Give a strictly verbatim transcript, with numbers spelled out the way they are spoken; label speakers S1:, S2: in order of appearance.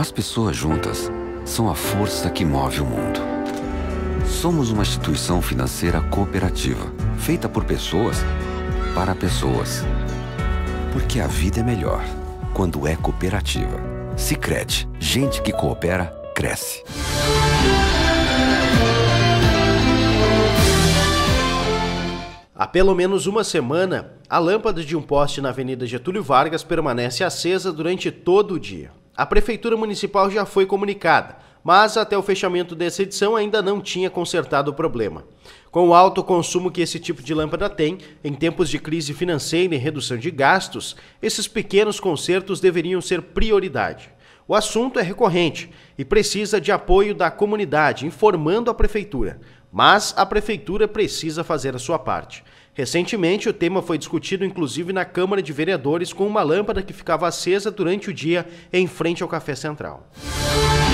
S1: As pessoas juntas são a força que move o mundo. Somos uma instituição financeira cooperativa, feita por pessoas para pessoas. Porque a vida é melhor quando é cooperativa. Sicredi, gente que coopera, cresce.
S2: Há pelo menos uma semana, a lâmpada de um poste na Avenida Getúlio Vargas permanece acesa durante todo o dia. A Prefeitura Municipal já foi comunicada, mas até o fechamento dessa edição ainda não tinha consertado o problema. Com o alto consumo que esse tipo de lâmpada tem, em tempos de crise financeira e redução de gastos, esses pequenos consertos deveriam ser prioridade. O assunto é recorrente e precisa de apoio da comunidade, informando a Prefeitura. Mas a Prefeitura precisa fazer a sua parte. Recentemente, o tema foi discutido inclusive na Câmara de Vereadores com uma lâmpada que ficava acesa durante o dia em frente ao Café Central.